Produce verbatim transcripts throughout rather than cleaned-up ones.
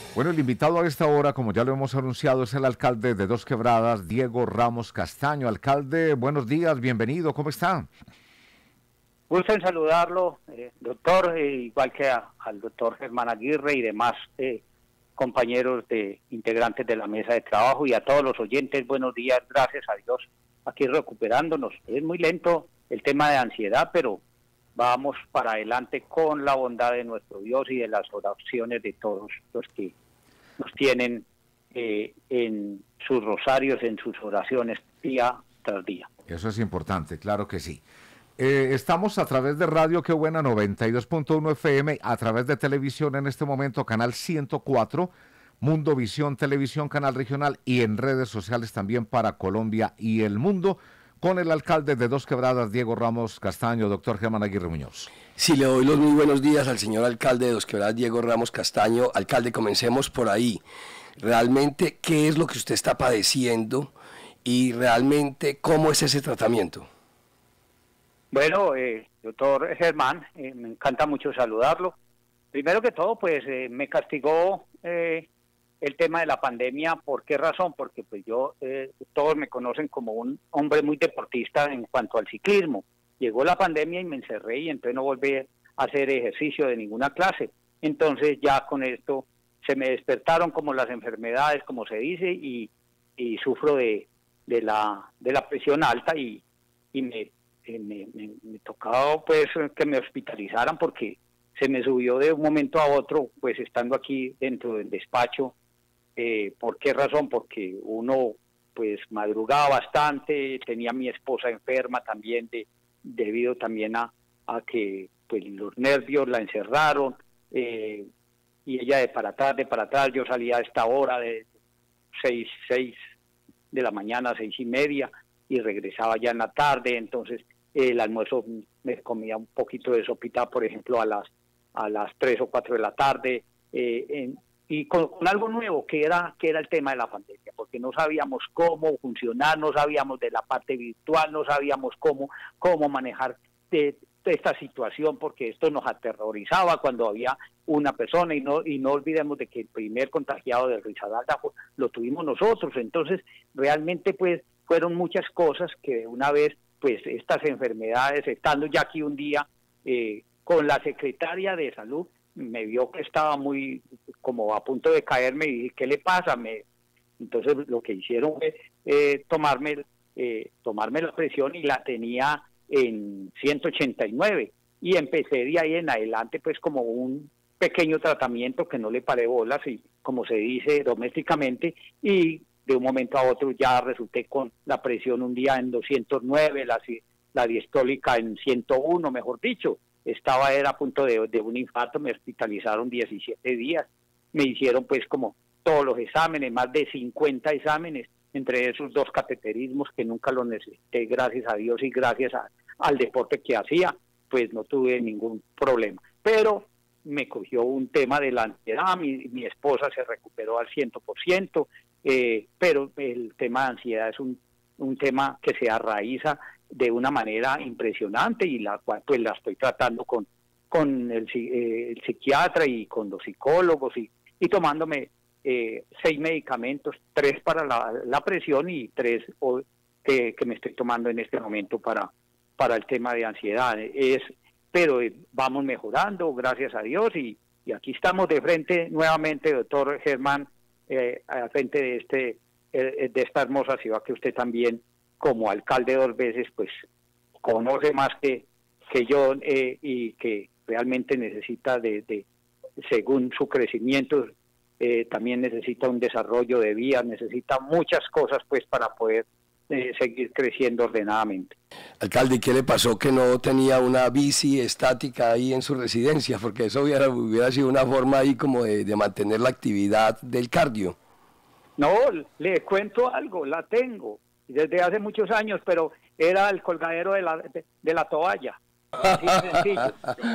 Bueno, el invitado a esta hora, como ya lo hemos anunciado, es el alcalde de Dos Quebradas, Diego Ramos Castaño. Alcalde, buenos días, bienvenido, ¿cómo está? Gusto en saludarlo, eh, doctor, eh, igual que a, al doctor Germán Aguirre y demás eh, compañeros de integrantes de la mesa de trabajo, y a todos los oyentes, buenos días, gracias a Dios, aquí recuperándonos. Es muy lento el tema de ansiedad, pero vamos para adelante con la bondad de nuestro Dios y de las oraciones de todos los que nos tienen eh, en sus rosarios, en sus oraciones día tras día. Eso es importante, claro que sí. Eh, estamos a través de Radio Qué Buena noventa y dos punto uno F M, a través de televisión en este momento, canal ciento cuatro, Mundo Visión Televisión, canal regional, y en redes sociales también para Colombia y el mundo, con el alcalde de Dos Quebradas, Diego Ramos Castaño, doctor Germán Aguirre Muñoz. Sí, le doy los muy buenos días al señor alcalde de Dos Quebradas, Diego Ramos Castaño. Alcalde, comencemos por ahí. Realmente, ¿qué es lo que usted está padeciendo y realmente cómo es ese tratamiento? Bueno, eh, doctor Germán, eh, me encanta mucho saludarlo. Primero que todo, pues eh, me castigó eh, el tema de la pandemia. ¿Por qué razón? Porque pues yo, eh, todos me conocen como un hombre muy deportista en cuanto al ciclismo. Llegó la pandemia y me encerré y entonces no volví a hacer ejercicio de ninguna clase. Entonces ya con esto se me despertaron como las enfermedades, como se dice, y, y sufro de, de, la, de la presión alta y, y me... Me, me, me tocaba pues que me hospitalizaran porque se me subió de un momento a otro, pues estando aquí dentro del despacho. Eh, ¿por qué razón? Porque uno pues madrugaba bastante, tenía a mi esposa enferma también de, debido también a, a que pues los nervios la encerraron, eh, y ella de para atrás, de para atrás, yo salía a esta hora de seis, seis de la mañana, seis y media, y regresaba ya en la tarde. Entonces el almuerzo me comía un poquito de sopita, por ejemplo, a las a las tres o cuatro de la tarde, eh, en, y con, con algo nuevo que era que era el tema de la pandemia, porque no sabíamos cómo funcionar, no sabíamos de la parte virtual, no sabíamos cómo cómo manejar de, de esta situación, porque esto nos aterrorizaba cuando había una persona, y no y no olvidemos de que el primer contagiado de Risaralda lo tuvimos nosotros. Entonces realmente pues fueron muchas cosas que una vez pues estas enfermedades, estando ya aquí un día eh, con la secretaria de salud, me vio que estaba muy como a punto de caerme y dije, ¿qué le pasa? Me, entonces lo que hicieron fue eh, tomarme, eh, tomarme la presión, y la tenía en ciento ochenta y nueve, y empecé de ahí en adelante pues como un pequeño tratamiento que no le paré bolas, y como se dice domésticamente, y de un momento a otro ya resulté con la presión un día en doscientos nueve, la, la diastólica en ciento uno, mejor dicho. Estaba era a punto de, de un infarto, me hospitalizaron diecisiete días, me hicieron pues como todos los exámenes, más de cincuenta exámenes, entre esos dos cateterismos que nunca los necesité, gracias a Dios y gracias a, al deporte que hacía, pues no tuve ningún problema. Pero me cogió un tema de la ansiedad, mi, mi esposa se recuperó al cien por ciento, Eh, pero el tema de ansiedad es un, un tema que se arraiza de una manera impresionante, y la cual pues la estoy tratando con, con el, eh, el psiquiatra y con los psicólogos, y, y tomándome eh, seis medicamentos, tres para la, la presión y tres o, que, que me estoy tomando en este momento para, para el tema de ansiedad. Es, pero eh, vamos mejorando, gracias a Dios, y, y aquí estamos de frente nuevamente, doctor Germán, Eh, al frente de este eh, de esta hermosa ciudad que usted también, como alcalde dos veces, pues conoce más que, que yo, eh, y que realmente necesita de, de según su crecimiento, eh, también necesita un desarrollo de vías, necesita muchas cosas pues para poder eh, seguir creciendo ordenadamente. Alcalde, ¿qué le pasó que no tenía una bici estática ahí en su residencia? Porque eso hubiera, hubiera sido una forma ahí como de, de mantener la actividad del cardio. No, le cuento algo, la tengo desde hace muchos años, pero era el colgadero de la, de, de la toalla. Así de sencillo.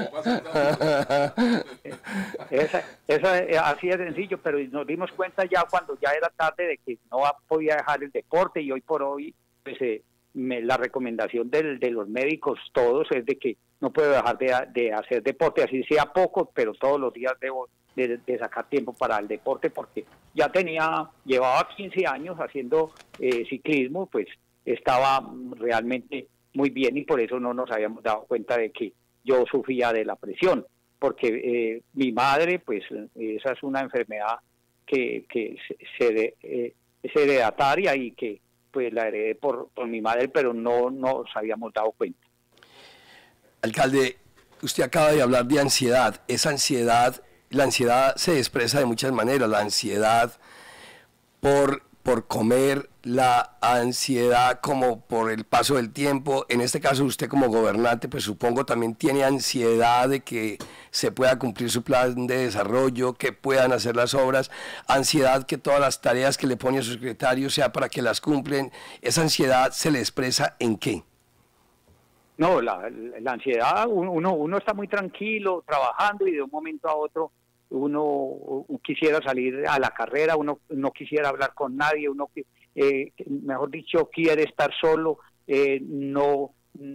esa, esa, así de sencillo, pero nos dimos cuenta ya cuando ya era tarde de que no podía dejar el deporte, y hoy por hoy pues eh, me, la recomendación del, de los médicos todos es de que no puedo dejar de, de hacer deporte, así sea poco, pero todos los días debo de, de sacar tiempo para el deporte, porque ya tenía, llevaba quince años haciendo eh, ciclismo, pues estaba realmente muy bien y por eso no nos habíamos dado cuenta de que yo sufría de la presión, porque eh, mi madre, pues esa es una enfermedad que, que se, se, eh, es heredataria y que pues la heredé por, por mi madre, pero no nos habíamos dado cuenta. Alcalde, usted acaba de hablar de ansiedad. Esa ansiedad, la ansiedad se expresa de muchas maneras. La ansiedad por, por comer, la ansiedad como por el paso del tiempo. En este caso usted como gobernante, pues supongo también tiene ansiedad de que se pueda cumplir su plan de desarrollo, que puedan hacer las obras, ansiedad que todas las tareas que le pone a su secretario sea para que las cumplen. ¿Esa ansiedad se le expresa en qué? No, la, la ansiedad, uno, uno está muy tranquilo trabajando y de un momento a otro uno quisiera salir a la carrera, uno no quisiera hablar con nadie, uno, eh, mejor dicho, quiere estar solo, eh, no,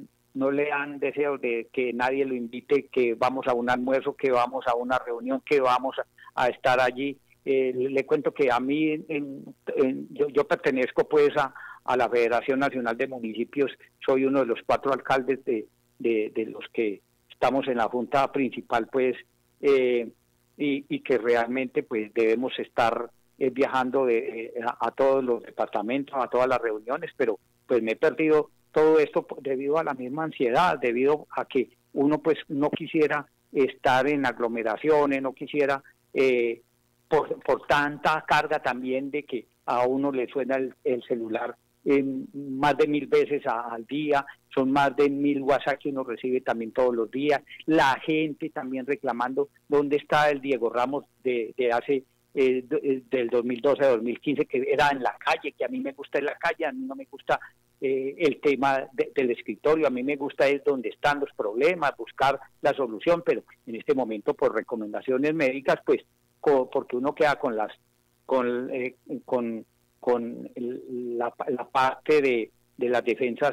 no le dan deseo de que nadie lo invite, que vamos a un almuerzo, que vamos a una reunión, que vamos a, a estar allí. Eh, le cuento que a mí, en, en, yo, yo pertenezco pues a, a la Federación Nacional de Municipios, soy uno de los cuatro alcaldes de, de, de los que estamos en la Junta Principal, pues, eh, y, y que realmente pues debemos estar eh, viajando de, eh, a, a todos los departamentos, a todas las reuniones, pero pues me he perdido todo esto debido a la misma ansiedad, debido a que uno pues no quisiera estar en aglomeraciones, no quisiera... Eh, Por, por tanta carga también de que a uno le suena el, el celular eh, más de mil veces a, al día, son más de mil WhatsApp que uno recibe también todos los días, la gente también reclamando dónde está el Diego Ramos de, de hace eh, de, del dos mil doce a dos mil quince, que era en la calle, que a mí me gusta en la calle, a mí no me gusta eh, el tema de, del escritorio, a mí me gusta es donde están los problemas, buscar la solución, pero en este momento por recomendaciones médicas, pues porque uno queda con las con eh, con, con el, la, la parte de, de las defensas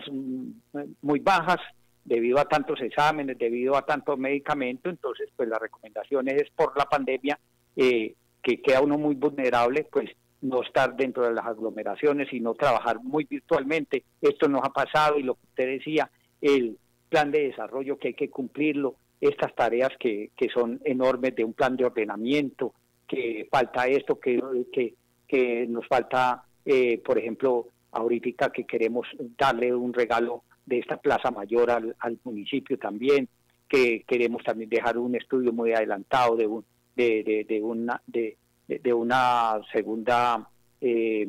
muy bajas debido a tantos exámenes, debido a tanto medicamento, entonces pues las recomendaciones es por la pandemia eh, que queda uno muy vulnerable, pues no estar dentro de las aglomeraciones, sino trabajar muy virtualmente. Esto nos ha pasado y lo que usted decía, el plan de desarrollo que hay que cumplirlo, estas tareas que, que son enormes de un plan de ordenamiento, que falta esto, que, que, que nos falta, eh, por ejemplo, ahorita que queremos darle un regalo de esta Plaza Mayor al, al municipio también, que queremos también dejar un estudio muy adelantado de un de, de, de una de, de una segunda eh,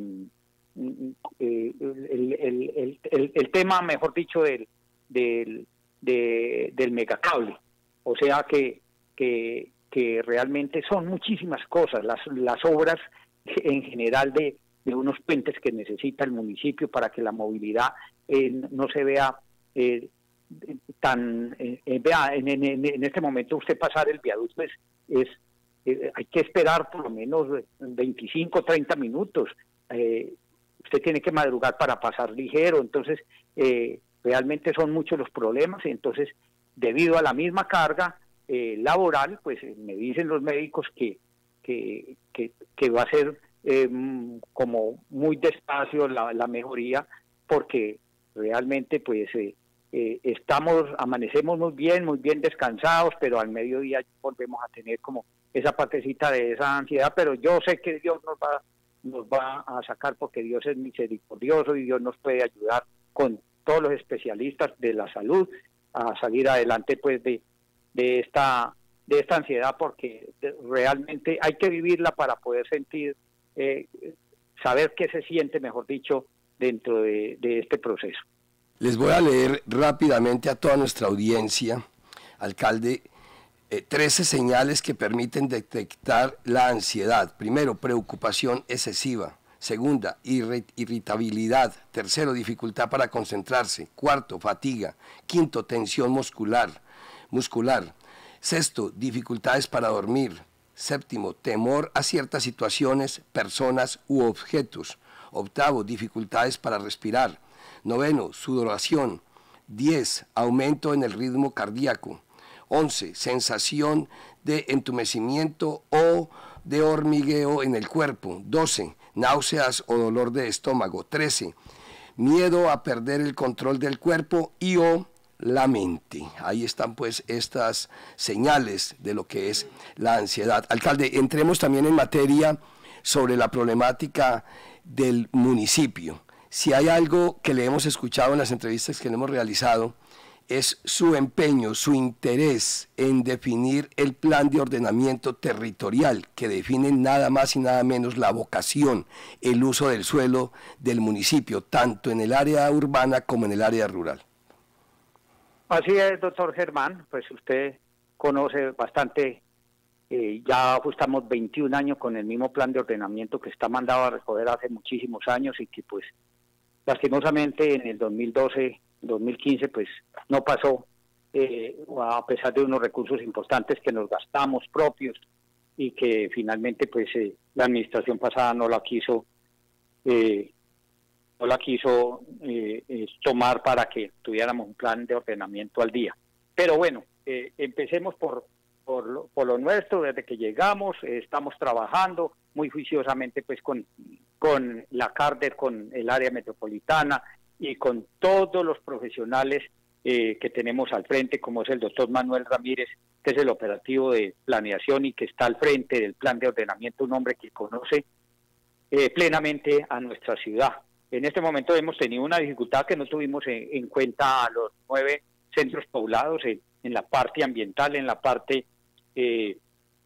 el, el, el, el, el tema, mejor dicho, del del, de, del megacable. O sea que, que, que realmente son muchísimas cosas, las, las obras en general de, de unos puentes que necesita el municipio para que la movilidad eh, no se vea eh, tan... Eh, vea, en, en, en este momento usted pasar el viaducto es, es eh, hay que esperar por lo menos veinticinco, treinta minutos. Eh, usted tiene que madrugar para pasar ligero, entonces eh, realmente son muchos los problemas, entonces debido a la misma carga eh, laboral, pues eh, me dicen los médicos que, que, que, que va a ser eh, como muy despacio la, la mejoría, porque realmente pues eh, eh, estamos, amanecemos muy bien, muy bien descansados, pero al mediodía volvemos a tener como esa partecita de esa ansiedad, pero yo sé que Dios nos va, nos va a sacar, porque Dios es misericordioso y Dios nos puede ayudar con todos los especialistas de la salud a salir adelante pues de, de esta de esta ansiedad, porque realmente hay que vivirla para poder sentir, eh, saber qué se siente, mejor dicho, dentro de, de este proceso. Les voy a leer rápidamente a toda nuestra audiencia, alcalde, eh, trece señales que permiten detectar la ansiedad. Primero, preocupación excesiva. Segunda, irritabilidad. Tercero, dificultad para concentrarse. Cuarto, fatiga. Quinto, tensión muscular. muscular. Sexto, dificultades para dormir. Séptimo, temor a ciertas situaciones, personas u objetos. Octavo, dificultades para respirar. Noveno, sudoración. diez, aumento en el ritmo cardíaco. once, sensación de entumecimiento o de hormigueo en el cuerpo. doce, náuseas o dolor de estómago. trece, miedo a perder el control del cuerpo y o la mente. Ahí están pues estas señales de lo que es la ansiedad. Alcalde, entremos también en materia sobre la problemática del municipio. Si hay algo que le hemos escuchado en las entrevistas que le hemos realizado, es su empeño, su interés en definir el plan de ordenamiento territorial que define nada más y nada menos la vocación, el uso del suelo del municipio, tanto en el área urbana como en el área rural. Así es, doctor Germán, pues usted conoce bastante, eh, ya ajustamos veintiún años con el mismo plan de ordenamiento que está mandado a recoger hace muchísimos años y que pues lastimosamente en el dos mil doce, dos mil quince pues no pasó, eh, a pesar de unos recursos importantes que nos gastamos propios y que finalmente pues eh, la administración pasada no la quiso eh, no la quiso eh, eh, tomar para que tuviéramos un plan de ordenamiento al día. Pero bueno, eh, empecemos por, por, lo, por lo nuestro, desde que llegamos, eh, estamos trabajando muy juiciosamente pues con, con la CARDER, con el área metropolitana y con todos los profesionales eh, que tenemos al frente, como es el doctor Manuel Ramírez, que es el operativo de planeación y que está al frente del plan de ordenamiento, un hombre que conoce eh, plenamente a nuestra ciudad. En este momento hemos tenido una dificultad que no tuvimos en, en cuenta a los nueve centros poblados en, en la parte ambiental, en la parte eh,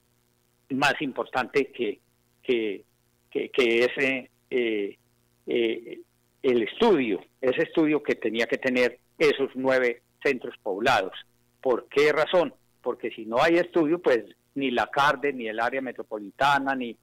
más importante que, que, que, que es eh, eh, el estudio, ese estudio que tenía que tener esos nueve centros poblados. ¿Por qué razón? Porque si no hay estudio, pues ni la CARDE, ni el área metropolitana, ni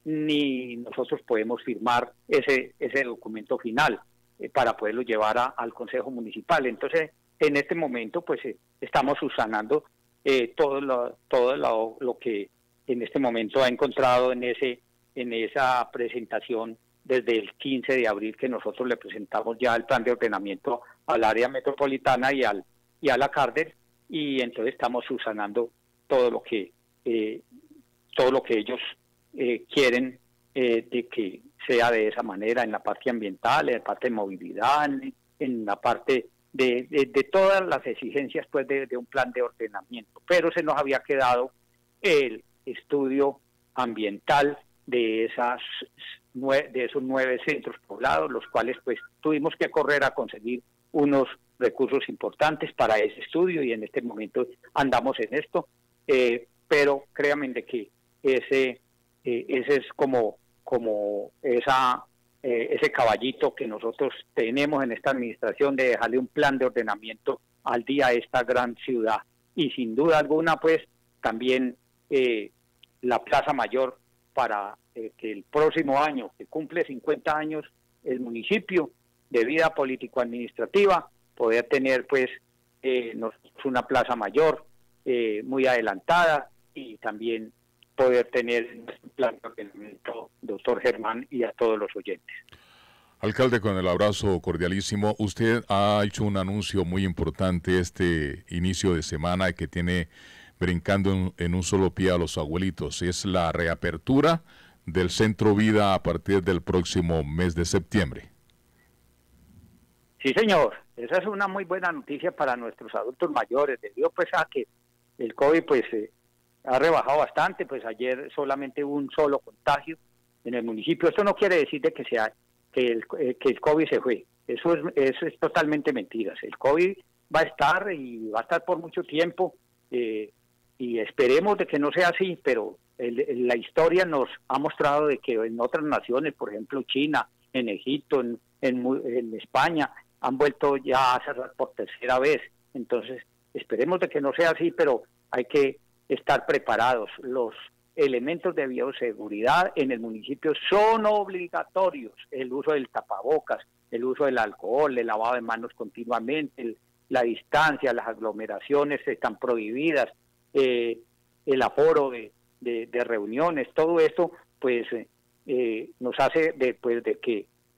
ni nosotros podemos firmar ese ese documento final eh, para poderlo llevar a, al Consejo Municipal. Entonces, en este momento, pues eh, estamos subsanando eh, todo lo todo lo, lo que en este momento ha encontrado en ese en esa presentación desde el quince de abril que nosotros le presentamos ya el plan de ordenamiento al área metropolitana y al y a la CARDER, y entonces estamos subsanando todo lo que eh, todo lo que ellos Eh, quieren eh, de que sea de esa manera en la parte ambiental, en la parte de movilidad, en, en la parte de, de, de todas las exigencias pues de, de un plan de ordenamiento. Pero se nos había quedado el estudio ambiental de esas nueve, de esos nueve centros poblados, los cuales pues tuvimos que correr a conseguir unos recursos importantes para ese estudio y en este momento andamos en esto, eh, pero créanme de que ese Eh, ese es como como esa eh, ese caballito que nosotros tenemos en esta administración de dejarle un plan de ordenamiento al día a esta gran ciudad. Y sin duda alguna, pues, también eh, la Plaza Mayor para eh, que el próximo año, que cumple cincuenta años, el municipio de vida político-administrativa, poder tener, pues, eh, una Plaza Mayor eh, muy adelantada y también poder tener un plan de ordenamiento, doctor Germán, y a todos los oyentes. Alcalde, con el abrazo cordialísimo, usted ha hecho un anuncio muy importante este inicio de semana que tiene brincando en, en un solo pie a los abuelitos. Es la reapertura del Centro Vida a partir del próximo mes de septiembre. Sí, señor. Esa es una muy buena noticia para nuestros adultos mayores, debido pues a que el COVID pues eh, ha rebajado bastante. Pues ayer solamente hubo un solo contagio en el municipio. Esto no quiere decir de que sea que el, eh, que el COVID se fue. Eso es, eso es totalmente mentira. El COVID va a estar y va a estar por mucho tiempo eh, y esperemos de que no sea así, pero el, el, la historia nos ha mostrado de que en otras naciones, por ejemplo China, en Egipto, en, en, en España, han vuelto ya a cerrar por tercera vez. Entonces esperemos de que no sea así, pero hay que estar preparados. Los elementos de bioseguridad en el municipio son obligatorios: el uso del tapabocas, el uso del alcohol, el lavado de manos continuamente, el, la distancia, las aglomeraciones están prohibidas, eh, el aforo de, de, de reuniones, todo esto pues eh, nos hace después de que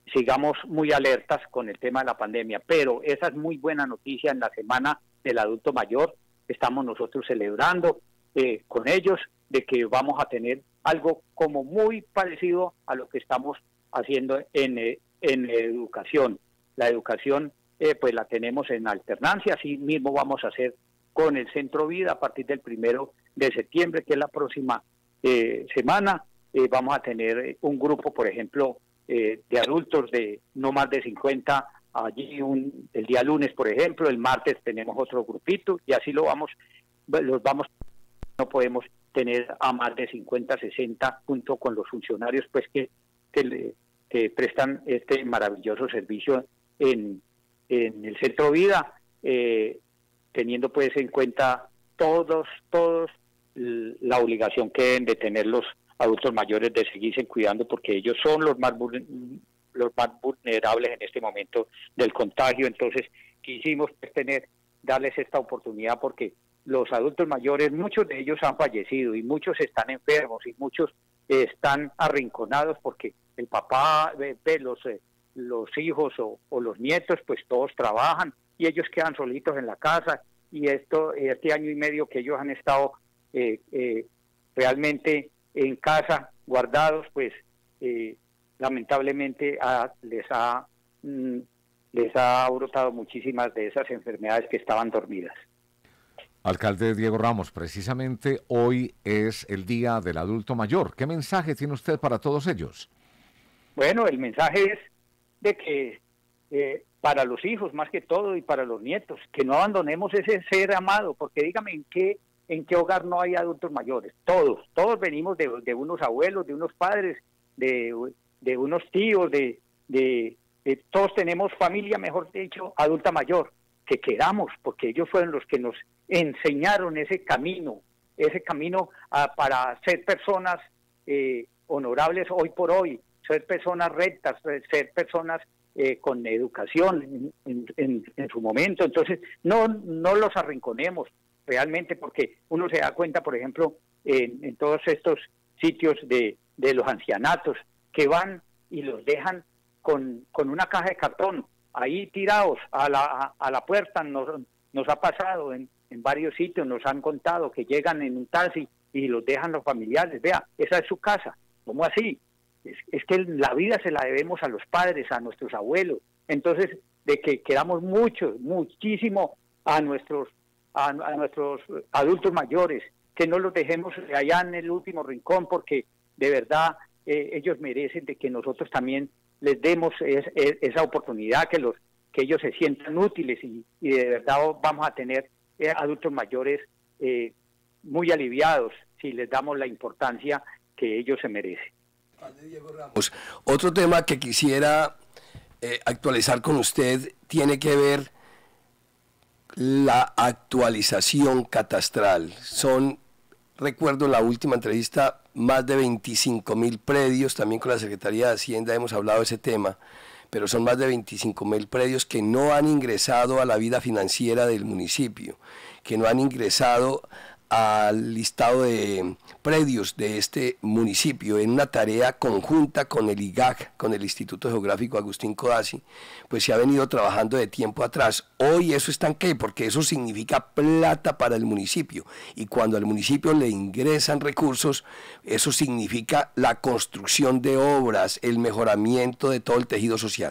sigamos muy alertas con el tema de la pandemia, pero esa es muy buena noticia. En la semana del adulto mayor estamos nosotros celebrando eh, con ellos de que vamos a tener algo como muy parecido a lo que estamos haciendo en, eh, en educación. La educación eh, pues la tenemos en alternancia, así mismo vamos a hacer con el Centro Vida a partir del primero de septiembre, que es la próxima eh, semana. Eh, vamos a tener un grupo, por ejemplo, eh, de adultos de no más de cincuenta, allí un, el día lunes, por ejemplo, el martes tenemos otro grupito, y así lo vamos, los vamos, no podemos tener a más de cincuenta, sesenta, junto con los funcionarios pues que, que, le, que prestan este maravilloso servicio en, en el Centro Vida, eh, teniendo pues en cuenta todos, todos la obligación que deben de tener los adultos mayores de seguirse cuidando, porque ellos son los más los más vulnerables en este momento del contagio. Entonces quisimos pues, tener, darles esta oportunidad, porque los adultos mayores, muchos de ellos han fallecido y muchos están enfermos y muchos eh, están arrinconados porque el papá, eh, los, eh, los hijos o, o los nietos, pues todos trabajan y ellos quedan solitos en la casa, y esto este año y medio que ellos han estado eh, eh, realmente en casa, guardados, pues eh, lamentablemente a, les ha mm, les ha brotado muchísimas de esas enfermedades que estaban dormidas. Alcalde Diego Ramos, precisamente hoy es el Día del Adulto Mayor. ¿Qué mensaje tiene usted para todos ellos? Bueno, el mensaje es de que eh, para los hijos más que todo y para los nietos, que no abandonemos ese ser amado, porque dígame en qué en qué hogar no hay adultos mayores. Todos, todos venimos de, de unos abuelos, de unos padres, de, de unos tíos, de, de, de todos tenemos familia, mejor dicho, adulta mayor, que queramos, porque ellos fueron los que nos enseñaron ese camino, ese camino a, para ser personas eh, honorables hoy por hoy, ser personas rectas, ser personas eh, con educación en, en, en su momento. Entonces, no, no los arrinconemos realmente, porque uno se da cuenta, por ejemplo, en, en todos estos sitios de, de los ancianatos, que van y los dejan con, con una caja de cartón, ahí tirados a la, a, a la puerta. Nos, nos ha pasado en, en varios sitios, nos han contado que llegan en un taxi y los dejan los familiares. Vea, esa es su casa. ¿Cómo así? Es, es que la vida se la debemos a los padres, a nuestros abuelos. Entonces, de que queramos mucho, muchísimo a nuestros A, a nuestros adultos mayores, que no los dejemos allá en el último rincón, porque de verdad eh, ellos merecen de que nosotros también les demos es, es, esa oportunidad, que los que ellos se sientan útiles, y, y de verdad vamos a tener eh, adultos mayores eh, muy aliviados si les damos la importancia que ellos se merecen. Pues, otro tema que quisiera eh, actualizar con usted tiene que ver la actualización catastral. Son, recuerdo en la última entrevista, más de veinticinco mil predios, también con la Secretaría de Hacienda hemos hablado de ese tema, pero son más de veinticinco mil predios que no han ingresado a la vida financiera del municipio, que no han ingresado al listado de predios de este municipio, en una tarea conjunta con el I G A C, con el Instituto Geográfico Agustín Codazzi, pues se ha venido trabajando de tiempo atrás. Hoy eso está en qué, porque eso significa plata para el municipio, y cuando al municipio le ingresan recursos, eso significa la construcción de obras, el mejoramiento de todo el tejido social.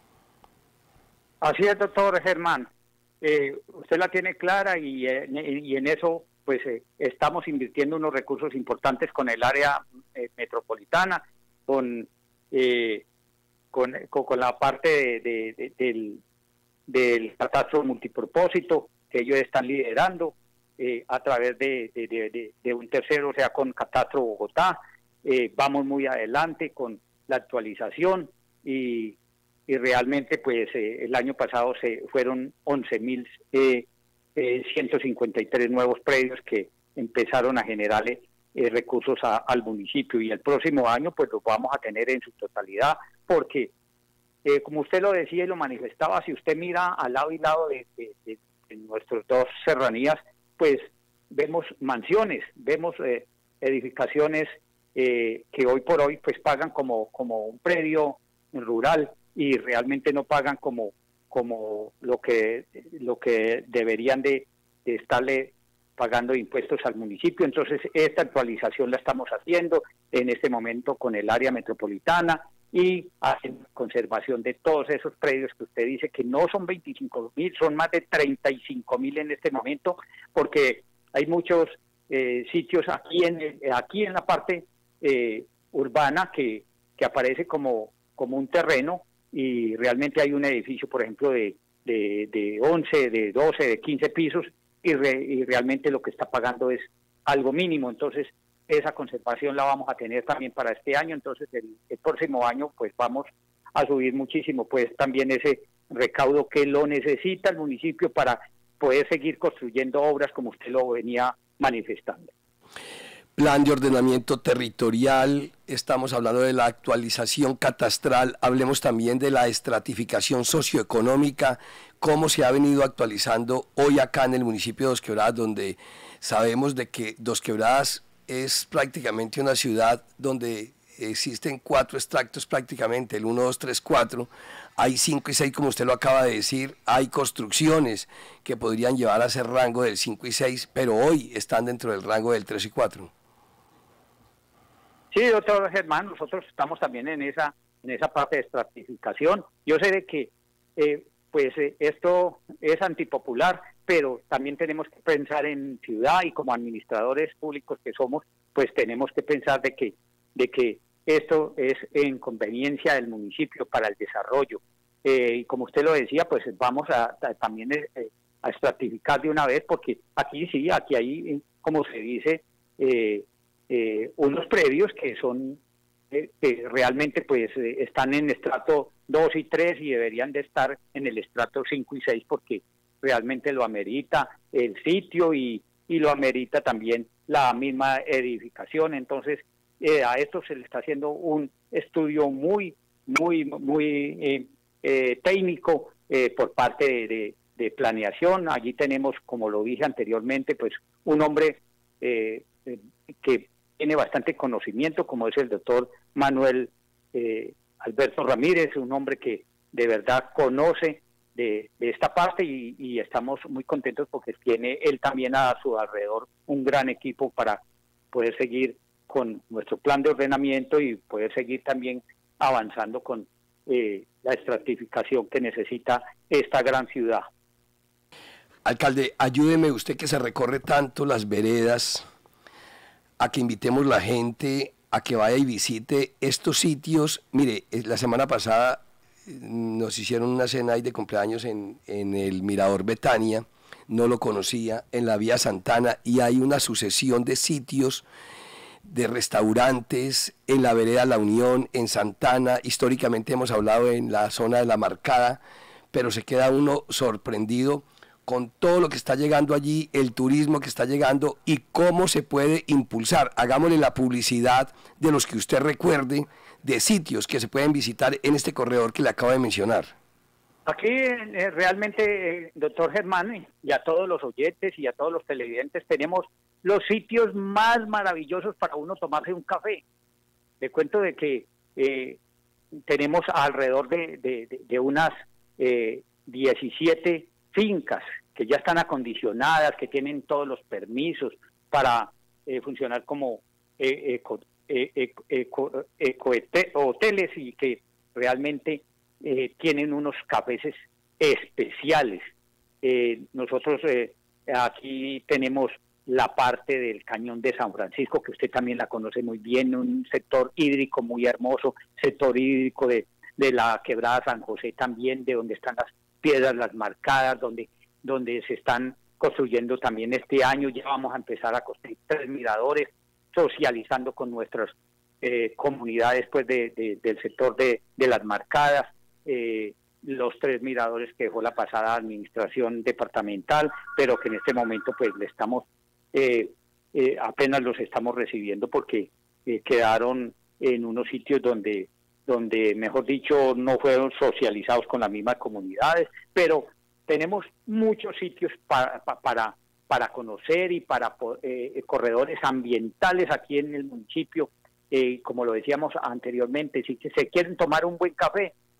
Así es, doctor Germán. Eh, usted la tiene clara, y, eh, y en eso pues eh, estamos invirtiendo unos recursos importantes con el área eh, metropolitana, con, eh, con, con con la parte de, de, de, del, del catastro multipropósito que ellos están liderando eh, a través de, de, de, de, de un tercero, o sea, con Catastro Bogotá. Eh, vamos muy adelante con la actualización, y, y realmente pues eh, el año pasado se fueron once mil eh, Eh, ciento cincuenta y tres nuevos predios que empezaron a generar eh, recursos a, al municipio, y el próximo año pues los vamos a tener en su totalidad, porque eh, como usted lo decía y lo manifestaba, si usted mira al lado y lado de, de, de, de nuestras dos serranías, pues vemos mansiones, vemos eh, edificaciones eh, que hoy por hoy pues pagan como, como un predio rural, y realmente no pagan como, como lo que lo que deberían de, de estarle pagando impuestos al municipio. Entonces esta actualización la estamos haciendo en este momento con el área metropolitana y hacen conservación de todos esos predios que usted dice que no son veinticinco mil, son más de treinta y cinco mil en este momento, porque hay muchos eh, sitios aquí en aquí en la parte eh, urbana que, que aparece como, como un terreno, y realmente hay un edificio, por ejemplo, de, de, de once, de doce, de quince pisos, y, re, y realmente lo que está pagando es algo mínimo. Entonces esa conservación la vamos a tener también para este año. Entonces el, el próximo año pues vamos a subir muchísimo pues también ese recaudo que lo necesita el municipio para poder seguir construyendo obras como usted lo venía manifestando. Plan de ordenamiento territorial, estamos hablando de la actualización catastral, hablemos también de la estratificación socioeconómica, cómo se ha venido actualizando hoy acá en el municipio de Dos Quebradas, donde sabemos de que Dos Quebradas es prácticamente una ciudad donde existen cuatro extractos prácticamente, el uno, dos, tres, cuatro, hay cinco y seis como usted lo acaba de decir, hay construcciones que podrían llevar a ser rango del cinco y seis, pero hoy están dentro del rango del tres y cuatro. Sí, doctor Germán, nosotros estamos también en esa en esa parte de estratificación. Yo sé de que eh, pues eh, esto es antipopular, pero también tenemos que pensar en ciudad, y como administradores públicos que somos, pues tenemos que pensar de que de que esto es en conveniencia del municipio para el desarrollo. Eh, y como usted lo decía, pues vamos a, a también eh, a estratificar de una vez, porque aquí sí, aquí hay, como se dice, eh, eh, unos predios que son eh, que realmente pues eh, están en estrato dos y tres y deberían de estar en el estrato cinco y seis, porque realmente lo amerita el sitio y, y lo amerita también la misma edificación. Entonces eh, a esto se le está haciendo un estudio muy, muy, muy eh, eh, técnico eh, por parte de, de, de planeación. Allí tenemos, como lo dije anteriormente, pues un hombre eh, eh, que tiene bastante conocimiento, como es el doctor Manuel eh, Alberto Ramírez, un hombre que de verdad conoce de, de esta parte, y, y estamos muy contentos porque tiene él también a su alrededor un gran equipo para poder seguir con nuestro plan de ordenamiento y poder seguir también avanzando con eh, la estratificación que necesita esta gran ciudad. Alcalde, ayúdeme, usted que se recorre tanto las veredas, a que invitemos la gente a que vaya y visite estos sitios. Mire, la semana pasada nos hicieron una cena ahí de cumpleaños en, en el Mirador Betania, no lo conocía, en la Vía Santana, y hay una sucesión de sitios, de restaurantes, en la vereda La Unión, en Santana. Históricamente hemos hablado en la zona de La Marcada, pero se queda uno sorprendido con todo lo que está llegando allí, el turismo que está llegando y cómo se puede impulsar. Hagámosle la publicidad de los que usted recuerde, de sitios que se pueden visitar en este corredor que le acabo de mencionar. Aquí eh, realmente, eh, doctor Germán, y a todos los oyentes y a todos los televidentes, tenemos los sitios más maravillosos para uno tomarse un café. Le cuento de que eh, tenemos alrededor de, de, de, de unas eh, diecisiete fincas que ya están acondicionadas, que tienen todos los permisos para eh, funcionar como eh, eco, eh, eco, eco, eco hoteles, y que realmente eh, tienen unos cafés especiales. Eh, nosotros eh, aquí tenemos la parte del Cañón de San Francisco, que usted también la conoce muy bien, un sector hídrico muy hermoso, sector hídrico de, de la Quebrada San José también, de donde están las piedras, las marcadas, donde, donde se están construyendo también este año. Ya vamos a empezar a construir tres miradores, socializando con nuestras eh, comunidades pues de, de, del sector de, de las marcadas, eh, los tres miradores que dejó la pasada administración departamental, pero que en este momento pues le estamos, eh, eh, apenas los estamos recibiendo porque eh, quedaron en unos sitios donde donde, mejor dicho, no fueron socializados con las mismas comunidades, pero tenemos muchos sitios para, para, para conocer y para eh, corredores ambientales aquí en el municipio. Eh, como lo decíamos anteriormente, si se quieren tomar un buen café,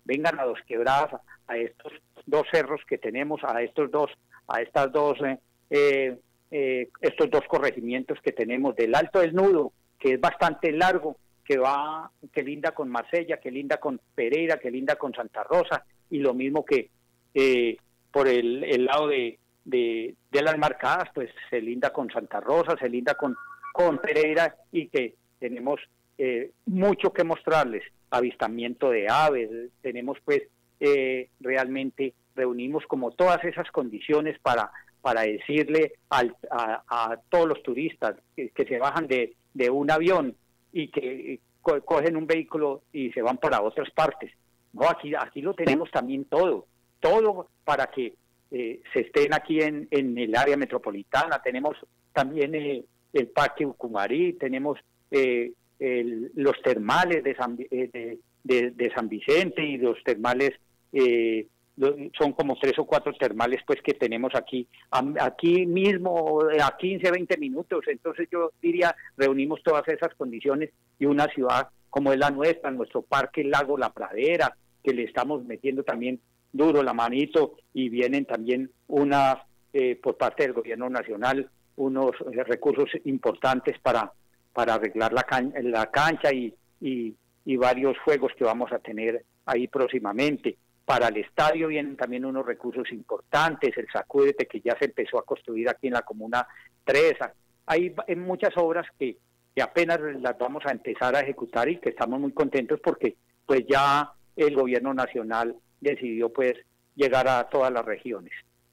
vengan a Dos Quebradas, a, a estos dos cerros que tenemos, a estos dos, a estas dos, eh, eh, eh, estos dos corregimientos que tenemos, del Alto del Nudo, que es bastante largo, que va, que linda con Marsella, que linda con Pereira, que linda con Santa Rosa, y lo mismo que eh, por el, el lado de, de, de las Marcadas, pues se linda con Santa Rosa, se linda con, con Pereira, y que tenemos eh, mucho que mostrarles, avistamiento de aves, tenemos pues eh, realmente reunimos como todas esas condiciones para, para decirle al, a, a todos los turistas que, que se bajan de, de un avión y que co cogen un vehículo y se van para otras partes. No, aquí, aquí lo tenemos también todo, todo para que eh, se estén aquí en, en el área metropolitana. Tenemos también eh, el Parque Ucumarí, tenemos eh, el, los termales de San, eh, de, de, de San Vicente, y los termales, eh, son como tres o cuatro termales pues que tenemos aquí, aquí mismo a quince, veinte minutos. Entonces yo diría, reunimos todas esas condiciones, y una ciudad como es la nuestra, nuestro parque, el lago La Pradera, que le estamos metiendo también duro la manito, y vienen también una eh, por parte del gobierno nacional unos eh, recursos importantes para, para arreglar la, can la cancha y, y, y varios juegos que vamos a tener ahí próximamente. Para el estadio vienen también unos recursos importantes, el Sacúdete, que ya se empezó a construir aquí en la Comuna tres. Hay, hay muchas obras que, que apenas las vamos a empezar a ejecutar, y que estamos muy contentos porque pues ya el gobierno nacional decidió pues llegar a todas las regiones.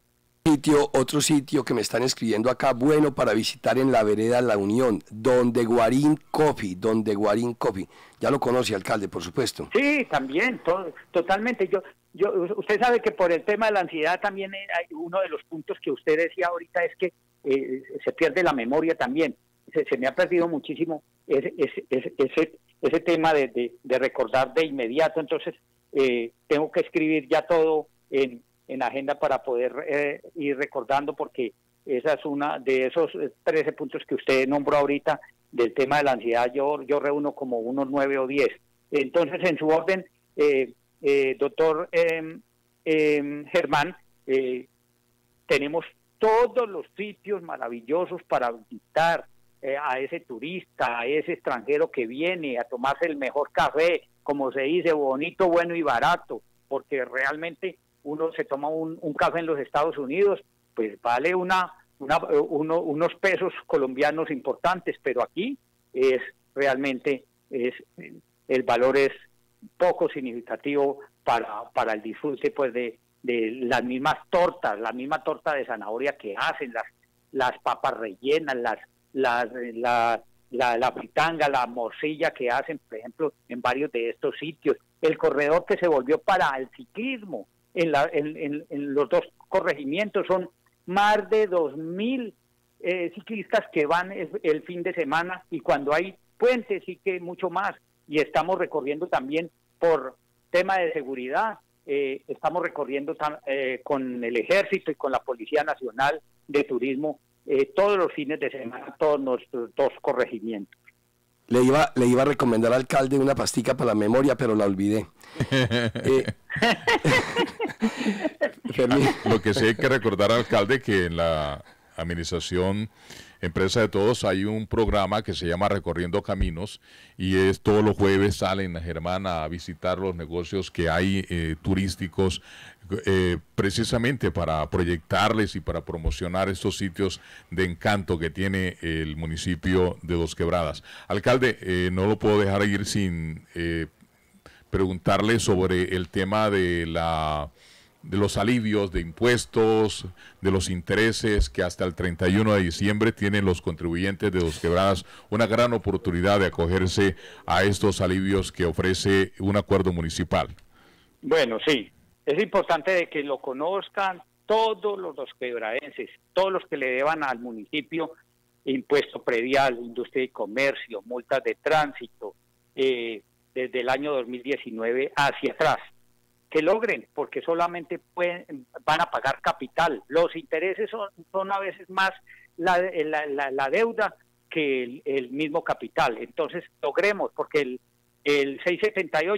Sitio, otro sitio que me están escribiendo acá, bueno para visitar en la vereda La Unión, Donde Guarín Coffee, Donde Guarín Coffee. Ya lo conoce, alcalde, por supuesto. Sí, también, to totalmente. Yo, yo, usted sabe que por el tema de la ansiedad también hay uno de los puntos que usted decía ahorita, es que eh, se pierde la memoria también. Se, se me ha perdido muchísimo ese, ese, ese, ese, ese tema de, de, de recordar de inmediato. Entonces eh, tengo que escribir ya todo en en agenda para poder eh, ir recordando, porque esa es una de esos trece puntos que usted nombró ahorita del tema de la ansiedad. Yo, yo reúno como unos nueve o diez. Entonces, en su orden, eh, eh, doctor eh, eh, Germán, eh, tenemos todos los sitios maravillosos para visitar eh, a ese turista, a ese extranjero que viene a tomarse el mejor café, como se dice, bonito, bueno y barato, porque realmente uno se toma un, un café en los Estados Unidos, pues vale una, una uno, unos pesos colombianos importantes, pero aquí es realmente, es el valor es poco significativo para, para el disfrute pues de, de las mismas tortas, la misma torta de zanahoria que hacen, las, las papas rellenas, las, las, la, la, la fritanga, la morcilla que hacen, por ejemplo, en varios de estos sitios, el corredor que se volvió para el ciclismo. En, la, en, en, en los dos corregimientos son más de dos mil eh, ciclistas que van el, el fin de semana, y cuando hay puentes sí que mucho más. Y estamos recorriendo también por tema de seguridad, eh, estamos recorriendo tam, eh, con el Ejército y con la Policía Nacional de Turismo eh, todos los fines de semana, todos nuestros dos corregimientos. Le iba, le iba a recomendar al alcalde una pastica para la memoria, pero la olvidé. eh, Lo que sí hay que recordar al alcalde, que en la administración Empresa de Todos hay un programa que se llama Recorriendo Caminos, y es todos los jueves salen a Germán a visitar los negocios que hay eh, turísticos, eh, precisamente para proyectarles y para promocionar estos sitios de encanto que tiene el municipio de Dos Quebradas. Alcalde, eh, no lo puedo dejar ir sin eh, preguntarle sobre el tema de la de los alivios de impuestos, de los intereses que hasta el treinta y uno de diciembre tienen los contribuyentes de Dos Quebradas, una gran oportunidad de acogerse a estos alivios que ofrece un acuerdo municipal. Bueno, sí, es importante de que lo conozcan todos los dosquebradenses, todos los que le deban al municipio impuesto predial, industria y comercio, multas de tránsito, eh, desde el año dos mil diecinueve hacia atrás. Que logren, porque solamente pueden, van a pagar capital. Los intereses son, son a veces más la, la, la, la deuda que el, el mismo capital. Entonces logremos, porque el, el seiscientos setenta y ocho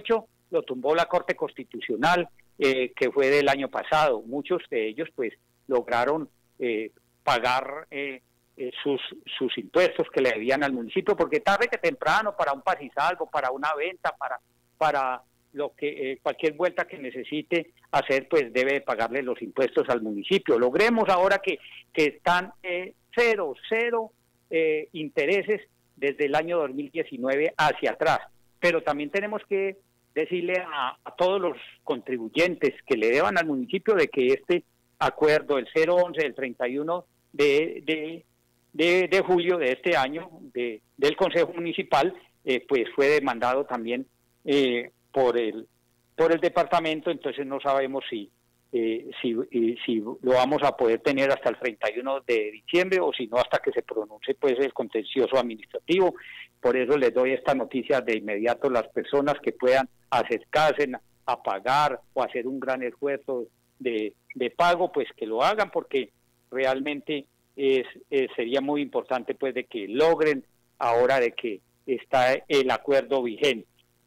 lo tumbó la Corte Constitucional, eh, que fue del año pasado. Muchos de ellos pues lograron eh, pagar eh, eh, sus, sus impuestos que le debían al municipio, porque tarde que temprano, para un paz-y-salvo, para una venta, para, para lo que eh, cualquier vuelta que necesite hacer, pues debe pagarle los impuestos al municipio. Logremos ahora que, que están eh, cero, cero eh, intereses desde el año dos mil diecinueve hacia atrás, pero también tenemos que decirle a, a todos los contribuyentes que le deban al municipio de que este acuerdo, el cero once del treinta y uno de, de, de, de julio de este año de, del Consejo Municipal, eh, pues fue demandado también eh, por el por el departamento, entonces no sabemos si eh, si, eh, si lo vamos a poder tener hasta el treinta y uno de diciembre o si no hasta que se pronuncie pues el contencioso administrativo. Por eso les doy esta noticia de inmediato a las personas que puedan acercarse a pagar o hacer un gran esfuerzo de, de pago, pues que lo hagan, porque realmente es, es sería muy importante pues de que logren ahora de que está el acuerdo vigente.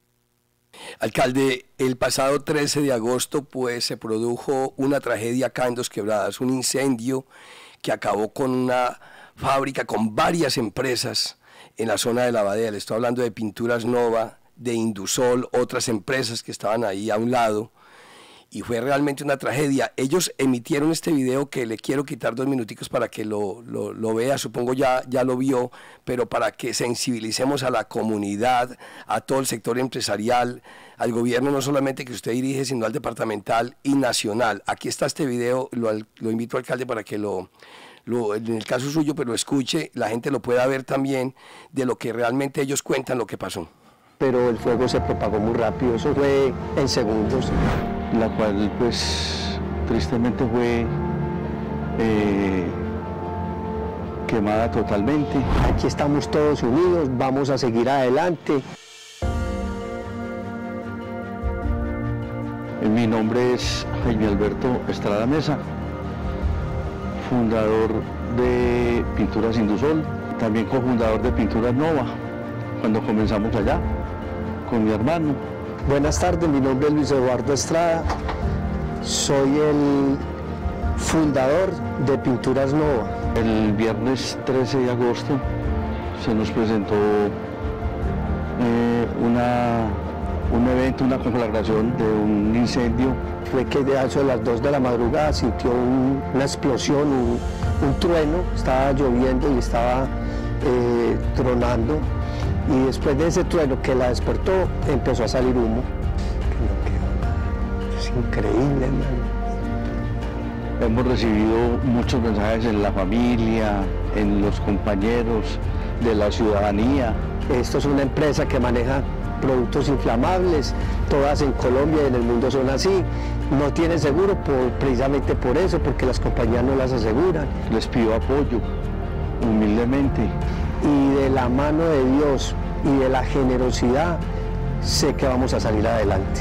Alcalde, el pasado trece de agosto pues se produjo una tragedia acá en Dos Quebradas, un incendio que acabó con una fábrica, con varias empresas en la zona de la Abadía. Le estoy hablando de Pinturas Nova, de Indusol, otras empresas que estaban ahí a un lado, y fue realmente una tragedia. Ellos emitieron este video que le quiero quitar dos minuticos para que lo, lo, lo vea, supongo ya, ya lo vio, pero para que sensibilicemos a la comunidad, a todo el sector empresarial, al gobierno no solamente que usted dirige, sino al departamental y nacional. Aquí está este video, lo, lo invito, alcalde, para que lo, lo, en el caso suyo, pero lo escuche, la gente lo pueda ver también, de lo que realmente ellos cuentan lo que pasó. Pero el fuego se propagó muy rápido, eso fue en segundos. La cual pues tristemente fue eh, quemada totalmente. Aquí estamos todos unidos, vamos a seguir adelante. Mi nombre es Jaime Alberto Estrada Mesa, fundador de Pinturas Indusol, también cofundador de Pinturas Nova, cuando comenzamos allá con mi hermano. Buenas tardes, mi nombre es Luis Eduardo Estrada, soy el fundador de Pinturas Nova. El viernes trece de agosto se nos presentó eh, una, un evento, una conflagración de un incendio. Fue que de eso de las dos de la madrugada sintió un, una explosión, un, un trueno, estaba lloviendo y estaba eh, tronando. Y después de ese trueno que la despertó, empezó a salir humo. Es increíble, hermano. Hemos recibido muchos mensajes en la familia, en los compañeros, de la ciudadanía. Esto es una empresa que maneja productos inflamables, todas en Colombia y en el mundo son así. No tienen seguro por, precisamente por eso, porque las compañías no las aseguran. Les pido apoyo, humildemente. Y de la mano de Dios y de la generosidad, sé que vamos a salir adelante.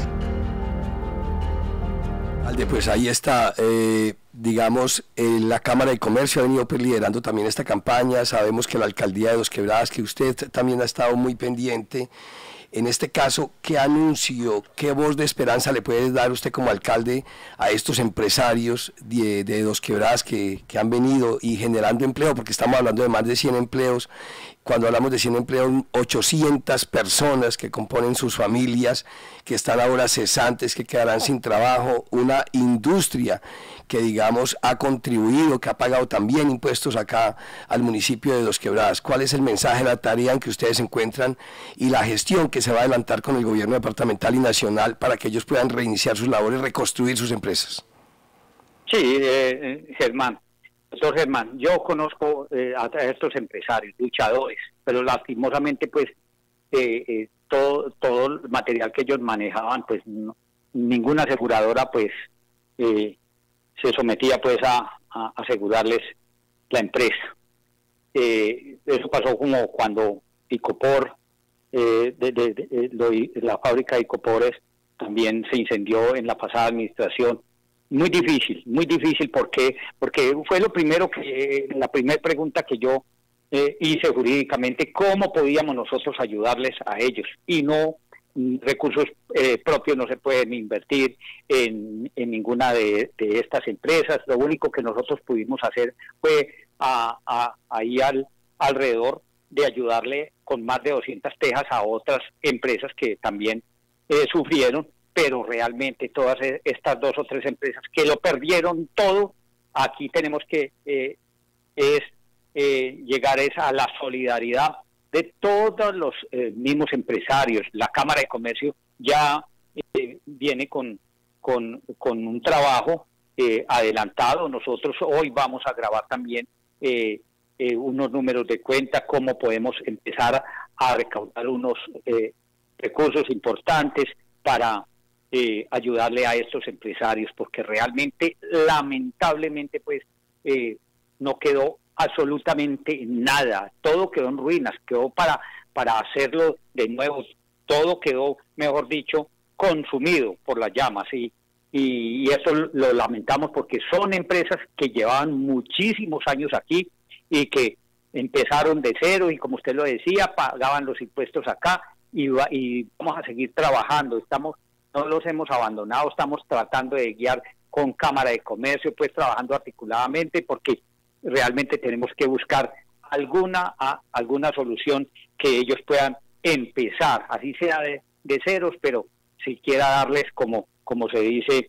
Alde, pues ahí está, eh, digamos, eh, la Cámara de Comercio ha venido pues, liderando también esta campaña. Sabemos que la Alcaldía de Dos Quebradas, que usted también ha estado muy pendiente. En este caso, ¿qué anuncio, qué voz de esperanza le puede dar usted como alcalde a estos empresarios de, de Dos Quebradas que, que han venido y generando empleo? Porque estamos hablando de más de cien empleos. Cuando hablamos de cien empleos, ochocientas personas que componen sus familias, que están ahora cesantes, que quedarán sin trabajo, una industria que digamos ha contribuido, que ha pagado también impuestos acá al municipio de Dos Quebradas. ¿Cuál es el mensaje, la tarea en que ustedes se encuentran y la gestión que se va a adelantar con el gobierno departamental y nacional para que ellos puedan reiniciar sus labores, reconstruir sus empresas? Sí, eh, Germán. Doctor Germán, yo conozco eh, a estos empresarios, luchadores, pero lastimosamente pues eh, eh, todo todo el material que ellos manejaban, pues no, ninguna aseguradora pues eh, se sometía pues a, a asegurarles la empresa. Eh, eso pasó como cuando Icopor, eh, de, de, de, de, la fábrica de Icopores también se incendió en la pasada administración. Muy difícil, muy difícil, porque porque fue lo primero que, la primera pregunta que yo eh, hice jurídicamente, cómo podíamos nosotros ayudarles a ellos, y no recursos eh, propios no se pueden invertir en, en ninguna de, de estas empresas. Lo único que nosotros pudimos hacer fue a, a, ahí al, alrededor de ayudarle con más de doscientas tejas a otras empresas que también eh, sufrieron, pero realmente todas estas dos o tres empresas que lo perdieron todo, aquí tenemos que eh, es eh, llegar a la solidaridad de todos los eh, mismos empresarios. La Cámara de Comercio ya eh, viene con, con, con un trabajo eh, adelantado. Nosotros hoy vamos a grabar también eh, eh, unos números de cuenta, cómo podemos empezar a recaudar unos eh, recursos importantes para eh, ayudarle a estos empresarios, porque realmente, lamentablemente, pues eh, no quedó absolutamente nada, todo quedó en ruinas, quedó para, para hacerlo de nuevo, todo quedó, mejor dicho, consumido por las llamas, y, y, y eso lo lamentamos porque son empresas que llevaban muchísimos años aquí y que empezaron de cero y, como usted lo decía, pagaban los impuestos acá y, y vamos a seguir trabajando, estamos, no los hemos abandonado, estamos tratando de guiar con Cámara de Comercio, pues trabajando articuladamente, porque realmente tenemos que buscar alguna a, alguna solución que ellos puedan empezar, así sea de, de ceros, pero siquiera darles, como, como se dice,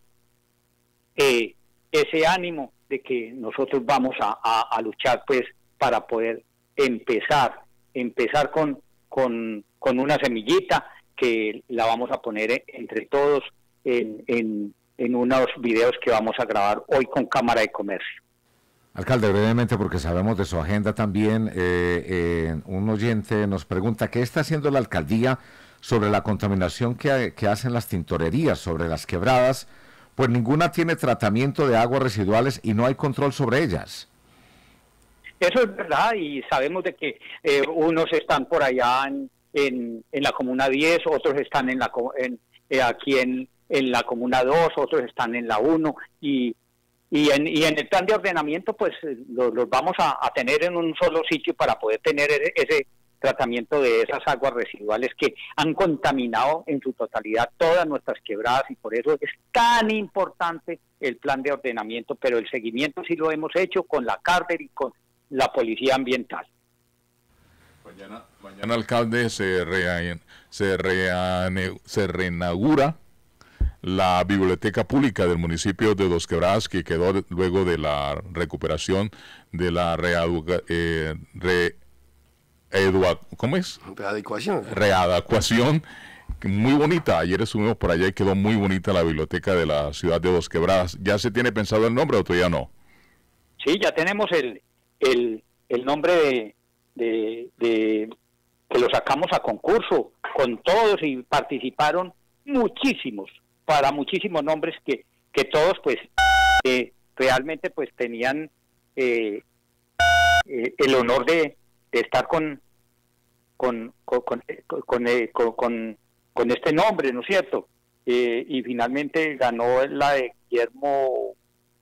eh, ese ánimo de que nosotros vamos a, a, a luchar pues para poder empezar, empezar con, con, con una semillita que la vamos a poner entre todos en, en, en unos videos que vamos a grabar hoy con Cámara de Comercio. Alcalde, brevemente, porque sabemos de su agenda también, eh, eh, un oyente nos pregunta, ¿qué está haciendo la alcaldía sobre la contaminación que, que hacen las tintorerías, sobre las quebradas? Pues ninguna tiene tratamiento de aguas residuales y no hay control sobre ellas. Eso es verdad, y sabemos de que eh, unos están por allá en, en, en la Comuna diez, otros están en la en, eh, aquí en, en la Comuna dos, otros están en la uno, y Y en, y en el plan de ordenamiento, pues los, los vamos a, a tener en un solo sitio para poder tener ese, ese tratamiento de esas aguas residuales que han contaminado en su totalidad todas nuestras quebradas, y por eso es tan importante el plan de ordenamiento, pero el seguimiento sí lo hemos hecho con la Carter y con la Policía Ambiental. Mañana, mañana alcalde, se, re, se, re, se reinaugura la biblioteca pública del municipio de Dos Quebradas, que quedó luego de la recuperación de la readuca, eh, re, edua, ¿cómo es? Readecuación. Readecuación, muy bonita. Ayer estuvimos por allá y quedó muy bonita la biblioteca de la ciudad de Dos Quebradas. ¿Ya se tiene pensado el nombre o todavía no? Sí, ya tenemos el, el, el nombre de, de, de que lo sacamos a concurso con todos y participaron muchísimos, para muchísimos nombres que, que todos pues eh, realmente pues tenían eh, eh, el honor de, de estar con con con, con, con, eh, con, con, con este nombre, ¿no es cierto? Eh, y finalmente ganó la de Guillermo,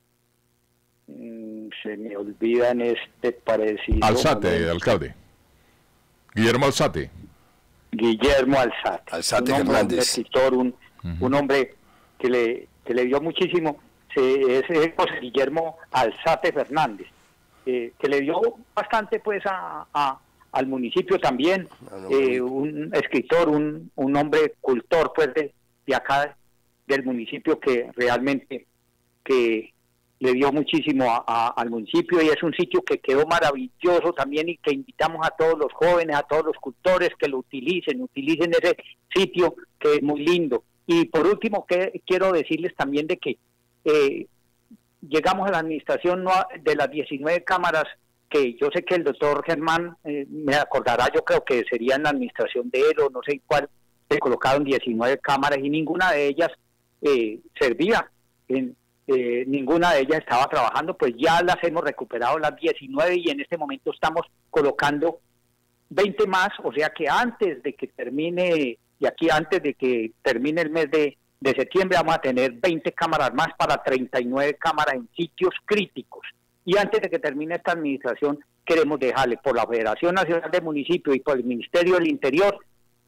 mmm, se me olvida en este parecido. Alzate, momento. Alcalde. Guillermo Alzate. Guillermo Alzate. Alzate un hombre, Fernández. Un escritor, un, uh-huh. un hombre que le, que le dio muchísimo, se, es, es José Guillermo Alzate Fernández, eh, que le dio bastante pues a, a, al municipio también, no, no, eh, un escritor, un, un hombre cultor pues de, de acá del municipio, que realmente que le dio muchísimo a, a, al municipio, y es un sitio que quedó maravilloso también, y que invitamos a todos los jóvenes, a todos los cultores que lo utilicen, utilicen ese sitio que es muy lindo. Y por último, que quiero decirles también de que eh, llegamos a la administración no, de las diecinueve cámaras, que yo sé que el doctor Germán eh, me acordará, yo creo que sería en la administración de él o no sé cuál, se colocaron diecinueve cámaras y ninguna de ellas eh, servía, en, eh, ninguna de ellas estaba trabajando, pues ya las hemos recuperado las diecinueve y en este momento estamos colocando veinte más, o sea que antes de que termine, y aquí antes de que termine el mes de, de septiembre vamos a tener veinte cámaras más para treinta y nueve cámaras en sitios críticos. Y antes de que termine esta administración queremos dejarle por la Federación Nacional de Municipios y por el Ministerio del Interior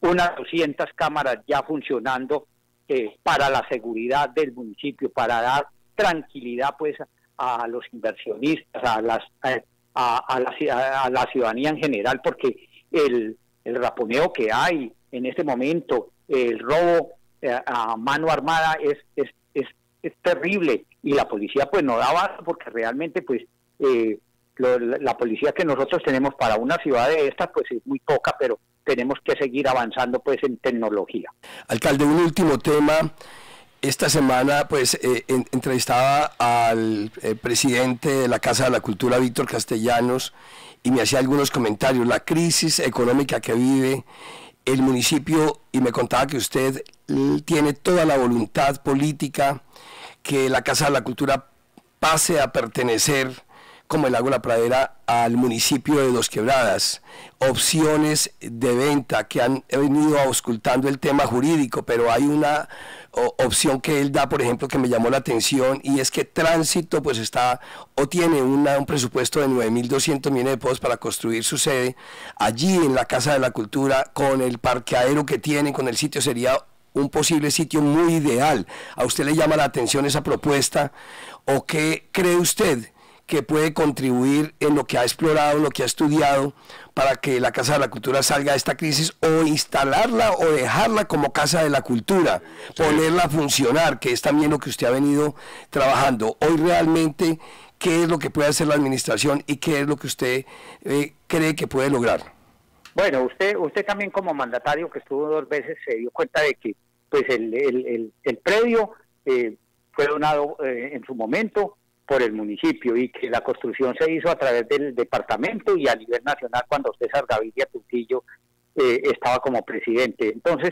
unas doscientas cámaras ya funcionando eh, para la seguridad del municipio, para dar tranquilidad pues a, a los inversionistas, a, las, a, a, la, a la ciudadanía en general, porque el, el raponeo que hay en este momento, el robo eh, a mano armada es, es, es, es terrible, y la policía pues no da abasto, porque realmente pues eh, lo, la policía que nosotros tenemos para una ciudad de estas pues es muy poca, pero tenemos que seguir avanzando pues en tecnología. Alcalde, un último tema. Esta semana pues eh, en, entrevistaba al eh, presidente de la Casa de la Cultura, Víctor Castellanos, y me hacía algunos comentarios. La crisis económica que vive el municipio, y me contaba que usted tiene toda la voluntad política que la Casa de la Cultura pase a pertenecer, como el Lago La Pradera, al municipio de Dos Quebradas. Opciones de venta que han venido auscultando el tema jurídico, pero hay una o, opción que él da, por ejemplo, que me llamó la atención, y es que Tránsito pues está o tiene una, un presupuesto de nueve mil doscientos millones de pesos para construir su sede allí en la Casa de la Cultura, con el parqueadero que tienen, con el sitio, sería un posible sitio muy ideal. ¿A usted le llama la atención esa propuesta, o qué cree usted que puede contribuir en lo que ha explorado, en lo que ha estudiado, para que la Casa de la Cultura salga de esta crisis, o instalarla o dejarla como Casa de la Cultura, sí, ponerla a funcionar, que es también lo que usted ha venido trabajando? Hoy realmente, ¿qué es lo que puede hacer la administración y qué es lo que usted eh, cree que puede lograr? Bueno, usted usted también como mandatario que estuvo dos veces se dio cuenta de que pues el, el, el, el predio eh, fue donado eh, en su momento por el municipio, y que la construcción se hizo a través del departamento y a nivel nacional cuando César Gaviria Trujillo eh, estaba como presidente. Entonces,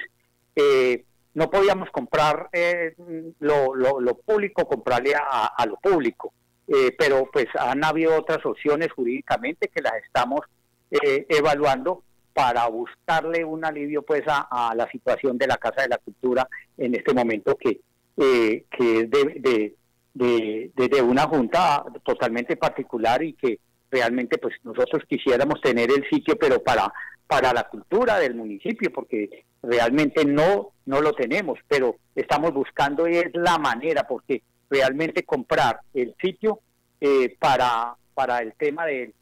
eh, no podíamos comprar eh, lo, lo, lo público, comprarle a, a lo público, eh, pero pues han habido otras opciones jurídicamente que las estamos eh, evaluando para buscarle un alivio pues a, a la situación de la Casa de la Cultura en este momento, que, eh, que es de... de De, de, de una junta totalmente particular, y que realmente pues nosotros quisiéramos tener el sitio, pero para para la cultura del municipio, porque realmente no no lo tenemos, pero estamos buscando es la manera, porque realmente comprar el sitio eh, para para el tema de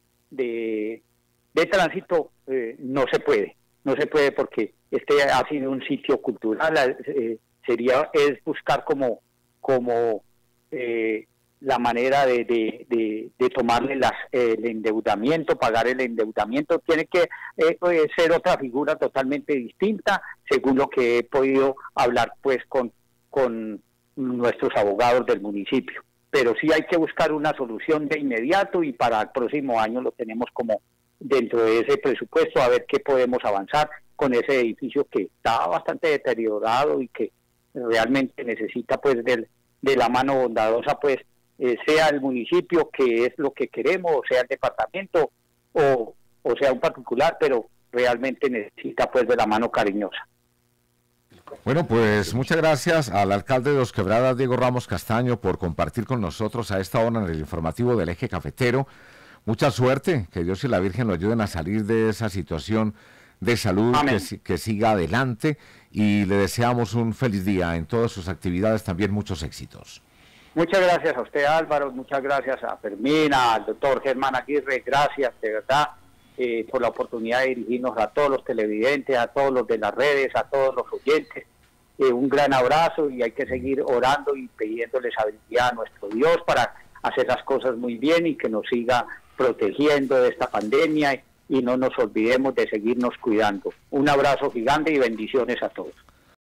de, de tránsito eh, no se puede, no se puede porque este ha sido un sitio cultural, eh, sería es buscar como como Eh, la manera de, de, de, de tomarle las, eh, el endeudamiento, pagar el endeudamiento, tiene que eh, ser otra figura totalmente distinta, según lo que he podido hablar pues con, con nuestros abogados del municipio. Pero sí hay que buscar una solución de inmediato, y para el próximo año lo tenemos como dentro de ese presupuesto, a ver qué podemos avanzar con ese edificio que está bastante deteriorado y que realmente necesita pues del de la mano bondadosa, pues eh, sea el municipio, que es lo que queremos, o sea el departamento, o, o sea un particular, pero realmente necesita pues de la mano cariñosa. Bueno, pues muchas gracias al alcalde de Dos Quebradas, Diego Ramos Castaño, por compartir con nosotros a esta hora en el informativo del Eje Cafetero. Mucha suerte, que Dios y la Virgen lo ayuden a salir de esa situación de salud, que, que siga adelante, y le deseamos un feliz día en todas sus actividades, también muchos éxitos. Muchas gracias a usted, Álvaro, muchas gracias a Fermina, al doctor Germán Aguirre, gracias de verdad eh, por la oportunidad de dirigirnos a todos los televidentes, a todos los de las redes, a todos los oyentes. Eh, un gran abrazo, y hay que seguir orando y pidiéndole sabiduría a nuestro Dios para hacer las cosas muy bien y que nos siga protegiendo de esta pandemia, y no nos olvidemos de seguirnos cuidando. Un abrazo gigante y bendiciones a todos.